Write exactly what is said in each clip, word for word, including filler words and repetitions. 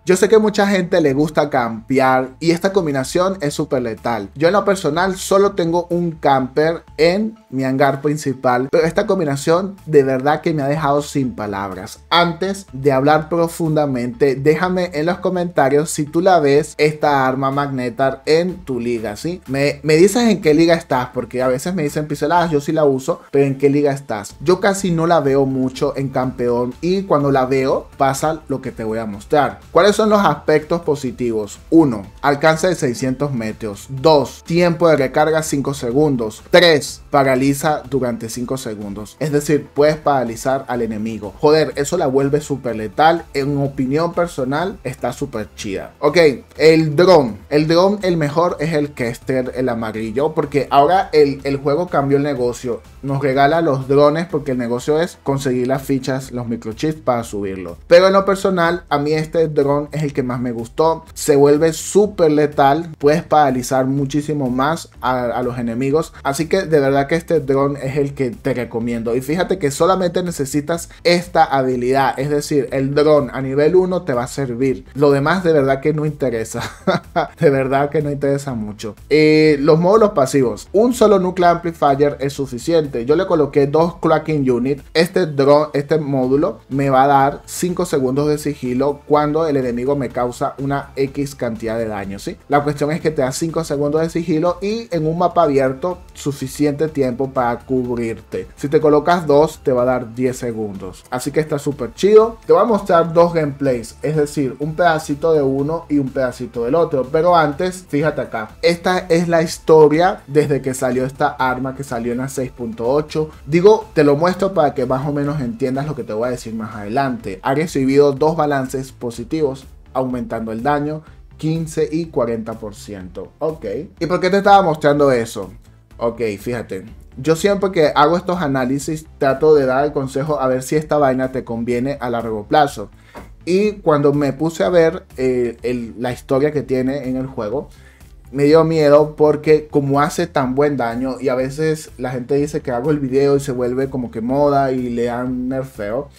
Yo sé que mucha gente le gusta campear y esta combinación es súper letal. Yo en lo personal solo tengo un camper en mi hangar principal, pero esta combinación de verdad que me ha dejado sin palabras. Antes de hablar profundamente, déjame en los comentarios si tú la ves, esta arma Magnetar, en tu liga, ¿sí? Me, me dices en qué liga estás, porque a veces me dicen pixeladas, yo sí la uso, pero en qué liga estás. Yo casi no la veo mucho en campeón y cuando la veo pasa lo que te voy a mostrar. ¿Cuáles son los aspectos positivos? uno. Alcance de seiscientos metros. dos. Tiempo de recarga cinco segundos. tres. Paraliza durante cinco segundos. Es decir, puedes paralizar al enemigo. Joder, eso la vuelve súper letal. En opinión personal, está súper chida. Ok, el dron. El dron, el mejor es el Kestrel, el amarillo, porque ahora el, el juego cambió el negocio. Nos regala los drones porque el negocio es conseguir las fichas, los microchips para subirlo. Pero en lo personal, a mí este dron es el que más me gustó. Se vuelve súper letal. Puedes paralizar muchísimo más a, a los enemigos. Así que de verdad que este dron es el que te recomiendo. Y fíjate que solamente necesitas esta habilidad. Es decir, el dron a nivel uno te va a servir. Lo demás de verdad que no interesa. De verdad que no interesa mucho. Eh, los módulos pasivos. Un solo Nuclear Amplifier es suficiente. Yo le coloqué dos Cloaking Unit. Este dron, este módulo me va a dar cinco segundos de sigilo cuando el enemigo me causa una X cantidad de daño, ¿sí? La cuestión es que te da cinco segundos de sigilo y en un mapa abierto suficiente tiempo para cubrirte. Si te colocas dos te va a dar diez segundos. Así que está súper chido. Te voy a mostrar dos gameplays, es decir, un pedacito de uno y un pedacito del otro. Pero antes, fíjate acá. Esta es la historia desde que salió esta arma, que salió en la seis punto ocho. Digo, te lo muestro para que más o menos entiendas lo que te voy a decir más adelante. Ha recibido dos balances positivos, aumentando el daño quince y cuarenta por ciento. Ok. ¿Y por qué te estaba mostrando eso? Ok, fíjate. Yo siempre que hago estos análisis trato de dar el consejo a ver si esta vaina te conviene a largo plazo. Y cuando me puse a ver eh, el, la historia que tiene en el juego, me dio miedo porque como hace tan buen daño y a veces la gente dice que hago el video y se vuelve como que moda y le dan nerfeo.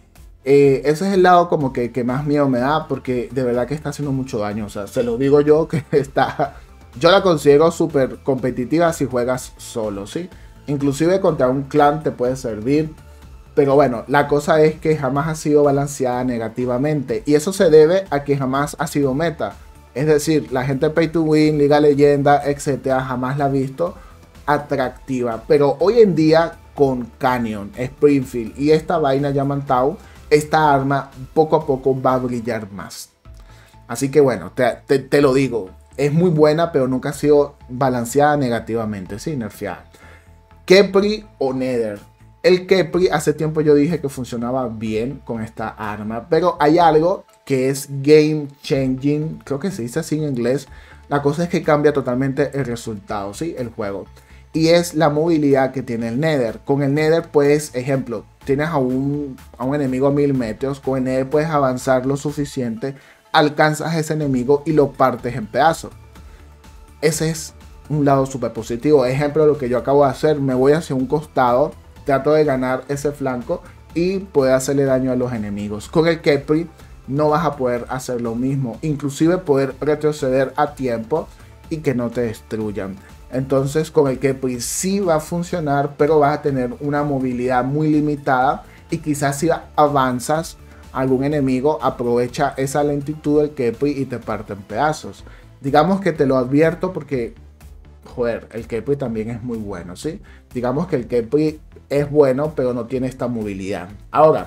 Eh, ese es el lado como que, que más miedo me da porque de verdad que está haciendo mucho daño. O sea, se lo digo yo que está... Yo la considero súper competitiva si juegas solo, ¿sí? Inclusive contra un clan te puede servir. Pero bueno, la cosa es que jamás ha sido balanceada negativamente. Y eso se debe a que jamás ha sido meta. Es decir, la gente Pay to Win, Liga Leyenda, etcétera, jamás la ha visto atractiva. Pero hoy en día con Canyon, Springfield y esta vaina Yamantau, esta arma poco a poco va a brillar más. Así que bueno, te, te, te lo digo. Es muy buena, pero nunca ha sido balanceada negativamente, sí, nerfeada. Khepri o Nether. El Khepri hace tiempo yo dije que funcionaba bien con esta arma, pero hay algo que es game changing, creo que se dice así en inglés. La cosa es que cambia totalmente el resultado, ¿sí? El juego. Y es la movilidad que tiene el Nether. Con el Nether, pues, ejemplo, tienes a un, a un enemigo a mil metros, con el Nether puedes avanzar lo suficiente, alcanzas a ese enemigo y lo partes en pedazos. Ese es un lado súper positivo. Ejemplo, lo que yo acabo de hacer, me voy hacia un costado, trato de ganar ese flanco y poder hacerle daño a los enemigos. Con el Khepri no vas a poder hacer lo mismo, inclusive poder retroceder a tiempo y que no te destruyan. Entonces con el Khepri sí va a funcionar, pero vas a tener una movilidad muy limitada y quizás si avanzas a algún enemigo aprovecha esa lentitud del Khepri y te parte en pedazos. Digamos que te lo advierto porque, joder, el Khepri también es muy bueno, ¿sí? Digamos que el Khepri es bueno, pero no tiene esta movilidad. Ahora,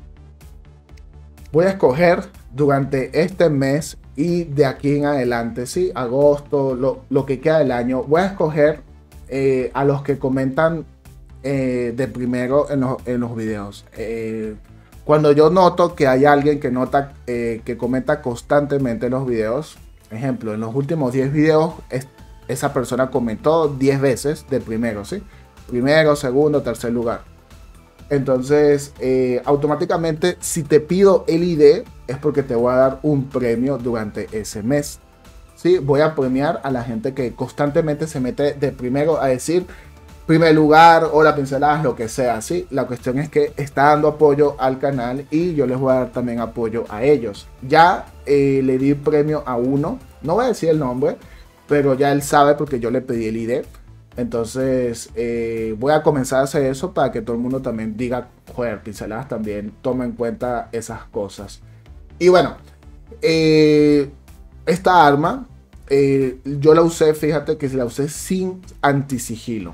voy a escoger durante este mes y de aquí en adelante, ¿sí? Agosto, lo, lo que queda del año, voy a escoger eh, a los que comentan eh, de primero en, lo, en los videos. Eh, cuando yo noto que hay alguien que, nota, eh, que comenta constantemente en los videos, ejemplo, en los últimos diez videos, es, esa persona comentó diez veces de primero, ¿sí? Primero, segundo, tercer lugar. Entonces, eh, automáticamente, si te pido el I D, es porque te voy a dar un premio durante ese mes. ¿Sí? Voy a premiar a la gente que constantemente se mete de primero a decir, primer lugar o la pinceladas, lo que sea, ¿sí? La cuestión es que está dando apoyo al canal y yo les voy a dar también apoyo a ellos. Ya eh, le di premio a uno, no voy a decir el nombre, pero ya él sabe porque yo le pedí el I D. Entonces eh, voy a comenzar a hacer eso para que todo el mundo también diga, joder, pinceladas también toma en cuenta esas cosas. Y bueno, eh, esta arma eh, yo la usé, fíjate que la usé sin antisigilo.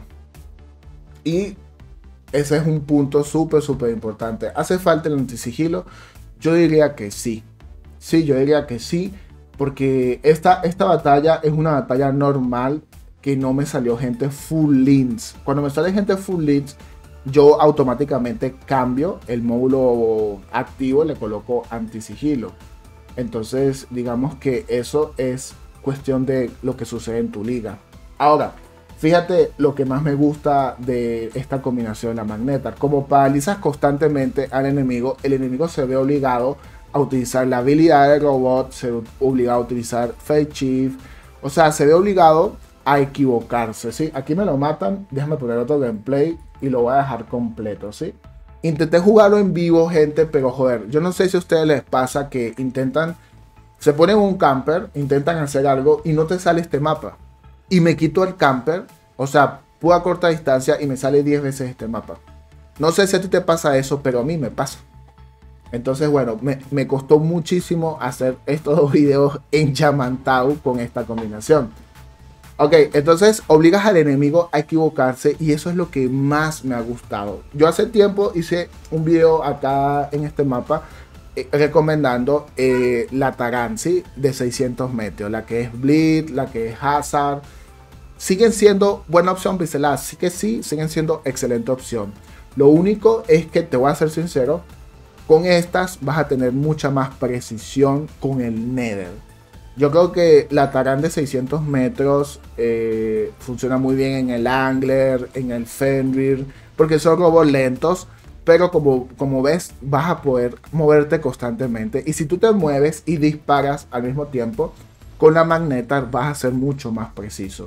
Y ese es un punto súper, súper importante. ¿Hace falta el antisigilo? Yo diría que sí. Sí, yo diría que sí. Porque esta, esta batalla es una batalla normal que no me salió gente full links. Cuando me sale gente full links, yo automáticamente cambio el módulo activo, le coloco antisigilo. Entonces, digamos que eso es cuestión de lo que sucede en tu liga. Ahora, fíjate lo que más me gusta de esta combinación de la Magnetar. Como paralizas constantemente al enemigo, el enemigo se ve obligado a utilizar la habilidad del robot, se ve obligado a utilizar Fate Shift. O sea, se ve obligado a equivocarse, ¿sí? Aquí me lo matan, déjame poner otro gameplay y lo voy a dejar completo, ¿sí? Intenté jugarlo en vivo, gente, pero joder, yo no sé si a ustedes les pasa que intentan, se ponen un camper, intentan hacer algo y no te sale este mapa. Y me quito el camper, o sea, puedo a corta distancia y me sale diez veces este mapa. No sé si a ti te pasa eso, pero a mí me pasa. Entonces, bueno, me, me costó muchísimo hacer estos dos videos en Yamantau con esta combinación. Ok, entonces obligas al enemigo a equivocarse y eso es lo que más me ha gustado. Yo hace tiempo hice un video acá en este mapa eh, recomendando eh, la Taran, ¿sí? De seiscientos metros, la que es Bleed, la que es Hazard. Siguen siendo buena opción pinceladas, sí que sí, siguen siendo excelente opción. Lo único es que te voy a ser sincero, con estas vas a tener mucha más precisión con el Nether. Yo creo que la Taran de seiscientos metros eh, funciona muy bien en el Angler, en el Fenrir, porque son robots lentos, pero como, como ves vas a poder moverte constantemente. Y si tú te mueves y disparas al mismo tiempo, con la Magnetar vas a ser mucho más preciso.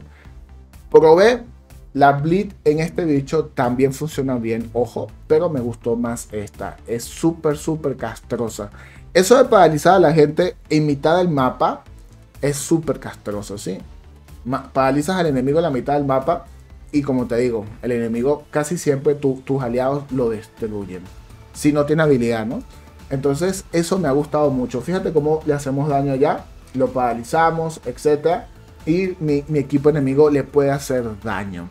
Probé la Bleed en este bicho, también funciona bien, ojo, pero me gustó más esta. Es súper, súper castrosa. Eso de paralizar a la gente en mitad del mapa es súper castroso, ¿sí? Ma paralizas al enemigo en la mitad del mapa y como te digo, el enemigo casi siempre tu, tus aliados lo destruyen. Si no tiene habilidad, ¿no? Entonces eso me ha gustado mucho. Fíjate cómo le hacemos daño allá, lo paralizamos, etcétera. Y mi, mi equipo enemigo le puede hacer daño.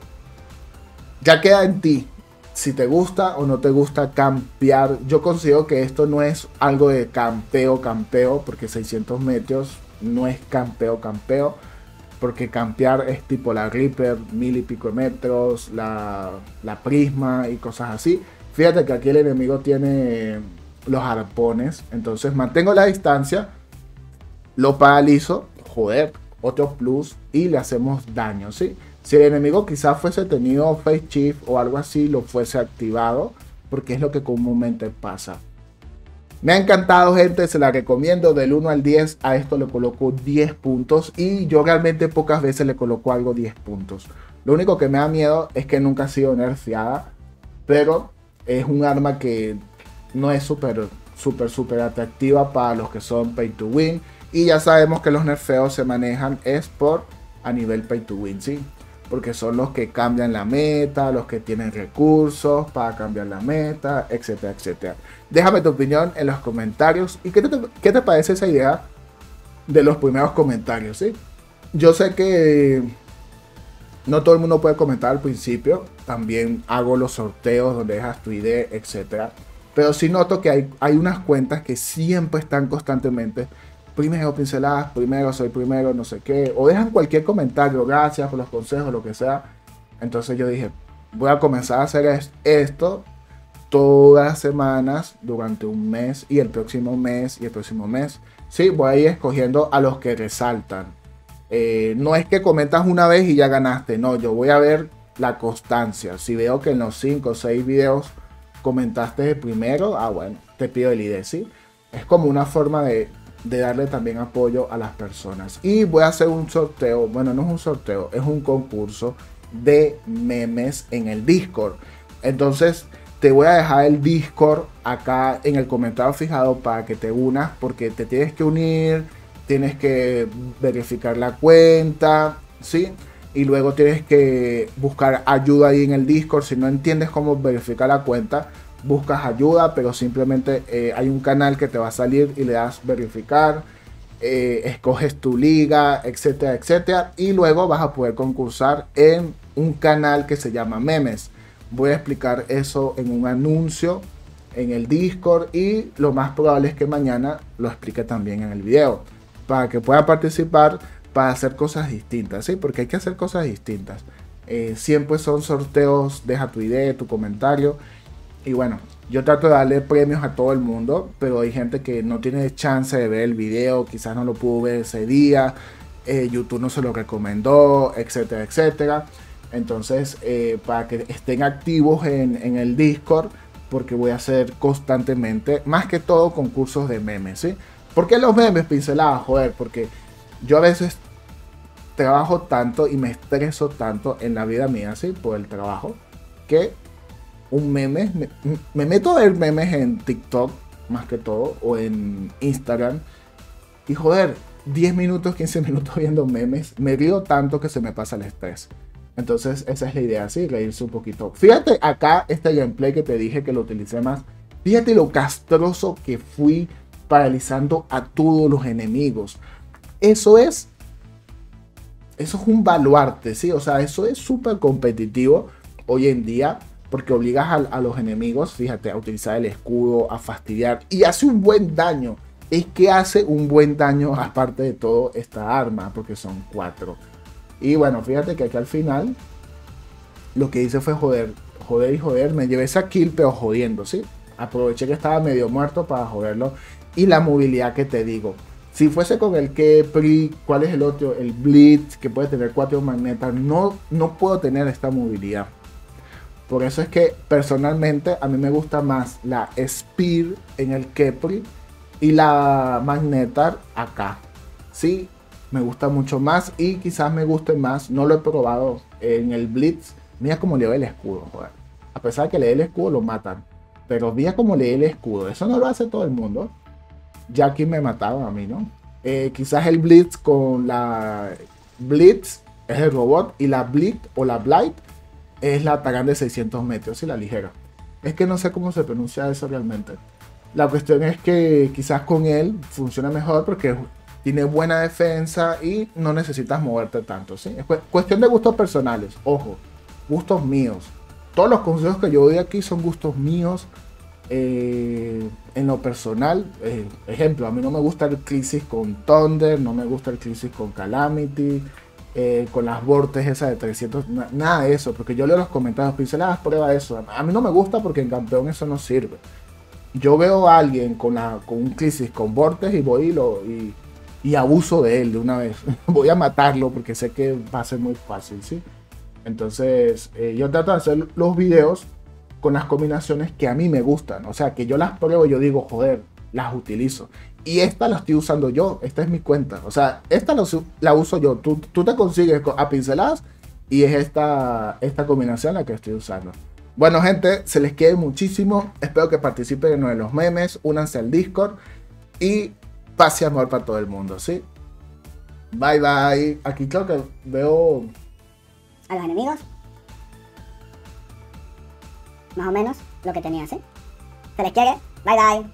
Ya queda en ti si te gusta o no te gusta campear. Yo considero que esto no es algo de campeo, campeo, porque seiscientos metros no es campeo, campeo, porque campear es tipo la Reaper, mil y pico metros, la, la Prisma y cosas así. Fíjate que aquí el enemigo tiene los arpones, entonces mantengo la distancia, lo paralizo, joder, otro plus y le hacemos daño, ¿sí? Si el enemigo quizás fuese tenido Fate Shift o algo así, lo fuese activado, porque es lo que comúnmente pasa. Me ha encantado, gente, se la recomiendo del uno al diez, a esto le coloco diez puntos y yo realmente pocas veces le coloco algo diez puntos. Lo único que me da miedo es que nunca ha sido nerfeada, pero es un arma que no es súper, súper, súper atractiva para los que son pay to win y ya sabemos que los nerfeos se manejan es por a nivel pay to win, ¿sí? Porque son los que cambian la meta, los que tienen recursos para cambiar la meta, etcétera, etcétera. Déjame tu opinión en los comentarios. ¿Y qué te, qué te parece esa idea de los primeros comentarios? ¿Sí? Yo sé que no todo el mundo puede comentar al principio. También hago los sorteos donde dejas tu idea, etcétera. Pero sí noto que hay, hay unas cuentas que siempre están constantemente. Primero pinceladas, primero soy primero, no sé qué. O dejan cualquier comentario, gracias por los consejos, lo que sea. Entonces yo dije, voy a comenzar a hacer esto todas las semanas durante un mes. Y el próximo mes y el próximo mes. Sí, voy a ir escogiendo a los que resaltan. Eh, no es que comentas una vez y ya ganaste. No, yo voy a ver la constancia. Si veo que en los cinco o seis videos comentaste de primero, ah bueno, te pido el I D, ¿sí? Es como una forma de... de darle también apoyo a las personas. Y voy a hacer un sorteo, bueno, no es un sorteo, es un concurso de memes en el Discord. Entonces te voy a dejar el Discord acá en el comentario fijado para que te unas, porque te tienes que unir, tienes que verificar la cuenta, ¿sí? Y luego tienes que buscar ayuda ahí en el Discord. Si no entiendes cómo verificar la cuenta, buscas ayuda, pero simplemente eh, hay un canal que te va a salir y le das verificar, eh, escoges tu liga, etcétera, etcétera, y luego vas a poder concursar en un canal que se llama Memes. Voy a explicar eso en un anuncio en el Discord y lo más probable es que mañana lo explique también en el video para que puedan participar, para hacer cosas distintas, ¿sí? Porque hay que hacer cosas distintas. Eh, siempre son sorteos, deja tu idea, tu comentario. Y bueno, yo trato de darle premios a todo el mundo, pero hay gente que no tiene chance de ver el video, quizás no lo pudo ver ese día, eh, YouTube no se lo recomendó, etcétera, etcétera. Entonces, eh, para que estén activos en, en el Discord, porque voy a hacer constantemente, más que todo, concursos de memes, ¿sí? ¿Por qué los memes, pinceladas? Joder, porque yo a veces trabajo tanto y me estreso tanto en la vida mía, ¿sí? Por el trabajo, que un meme, me, me meto a ver memes en TikTok, más que todo, o en Instagram, y joder, diez minutos, quince minutos viendo memes, me río tanto que se me pasa el estrés. Entonces esa es la idea, ¿sí? Reírse un poquito. Fíjate acá este gameplay que te dije que lo utilicé más. Fíjate lo castroso que fui paralizando a todos los enemigos. Eso es... Eso es un baluarte, ¿sí? O sea, eso es súper competitivo hoy en día. Porque obligas a, a los enemigos, fíjate, a utilizar el escudo, a fastidiar. Y hace un buen daño. Es que hace un buen daño aparte de todo esta arma. Porque son cuatro. Y bueno, fíjate que aquí al final lo que hice fue joder, joder y joder. Me llevé esa kill, pero jodiendo, ¿sí? Aproveché que estaba medio muerto para joderlo. Y la movilidad que te digo. Si fuese con el Kepri, ¿cuál es el otro? El Blitz, que puede tener cuatro magnetas. No, no puedo tener esta movilidad. Por eso es que personalmente a mí me gusta más la Spear en el Kepri y la Magnetar acá. Sí, me gusta mucho más y quizás me guste más. No lo he probado en el Blitz. Mira cómo le doy el escudo, joder. A pesar de que le dé el escudo lo matan. Pero mira cómo le dé el escudo. Eso no lo hace todo el mundo. Ya aquí me mataron a mí, ¿no? Eh, quizás el Blitz con la Blitz es el robot y la Blitz o la Blight es la Taran de seiscientos metros y la ligera. Es que no sé cómo se pronuncia eso realmente. La cuestión es que quizás con él funciona mejor porque tiene buena defensa y no necesitas moverte tanto, ¿sí? Es cuestión de gustos personales. Ojo, gustos míos. Todos los consejos que yo doy aquí son gustos míos. Eh, en lo personal, eh, ejemplo, a mí no me gusta el Crisis con Thunder, no me gusta el Crisis con Calamity. Eh, con las vortes esas de trescientos, na nada de eso, porque yo leo los comentarios, pinceladas, prueba eso. A mí no me gusta porque en campeón eso no sirve. Yo veo a alguien con, la, con un crisis con vortes y voy y, lo, y, y abuso de él de una vez. Voy a matarlo porque sé que va a ser muy fácil, ¿sí? Entonces, eh, yo trato de hacer los videos con las combinaciones que a mí me gustan. O sea, que yo las pruebo y yo digo, joder, las utilizo. Y esta la estoy usando yo, esta es mi cuenta. O sea, esta la, la uso yo. Tú, tú te consigues a pinceladas y es esta, esta combinación la que estoy usando. Bueno, gente, se les quiere muchísimo. Espero que participen en uno de los memes. Únanse al Discord y paz y amor para todo el mundo, ¿sí? Bye, bye. Aquí creo que veo... a los enemigos. Más o menos lo que tenías, ¿sí? Se les quiere. Bye, bye.